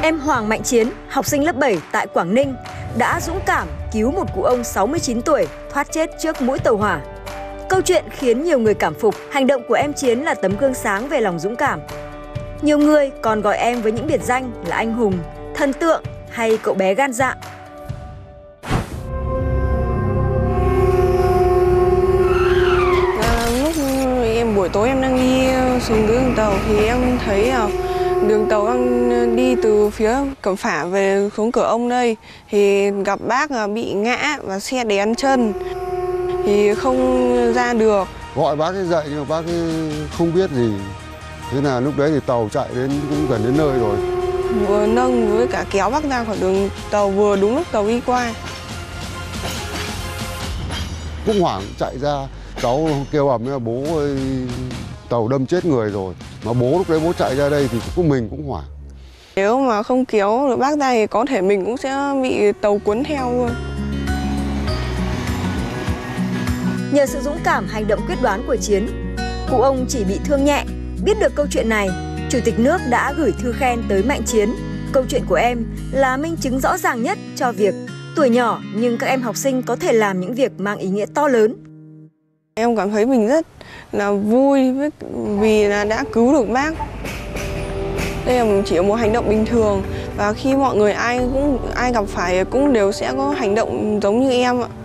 Em Hoàng Mạnh Chiến, học sinh lớp 7 tại Quảng Ninh, đã dũng cảm cứu một cụ ông 69 tuổi thoát chết trước mũi tàu hỏa. Câu chuyện khiến nhiều người cảm phục, hành động của em Chiến là tấm gương sáng về lòng dũng cảm. Nhiều người còn gọi em với những biệt danh là anh hùng, thần tượng hay cậu bé gan dạ. Lúc buổi tối em đang đi xuống đường tàu thì em thấy đường tàu đang đi từ phía Cẩm Phả về xuống Cửa Ông đây, thì gặp bác bị ngã và xe đè ăn chân thì không ra được. Gọi bác ấy dậy nhưng mà bác ấy không biết gì. Thế là lúc đấy thì tàu chạy đến cũng gần đến nơi rồi. Vừa nâng với cả kéo bác ra khỏi đường tàu vừa đúng lúc tàu đi qua. Cũng hoảng chạy ra, cháu kêu ầm là bố ơi, tàu đâm chết người rồi. Mà bố lúc đấy bố chạy ra đây thì mình cũng hoảng. Nếu mà không kéo được bác ra thì có thể mình cũng sẽ bị tàu cuốn theo luôn. Nhờ sự dũng cảm, hành động quyết đoán của Chiến, cụ ông chỉ bị thương nhẹ. Biết được câu chuyện này, Chủ tịch nước đã gửi thư khen tới Mạnh Chiến. Câu chuyện của em là minh chứng rõ ràng nhất cho việc tuổi nhỏ nhưng các em học sinh có thể làm những việc mang ý nghĩa to lớn. Em cảm thấy mình rất là vui vì là đã cứu được bác. Đây là chỉ một hành động bình thường và khi mọi người ai gặp phải cũng đều sẽ có hành động giống như em ạ.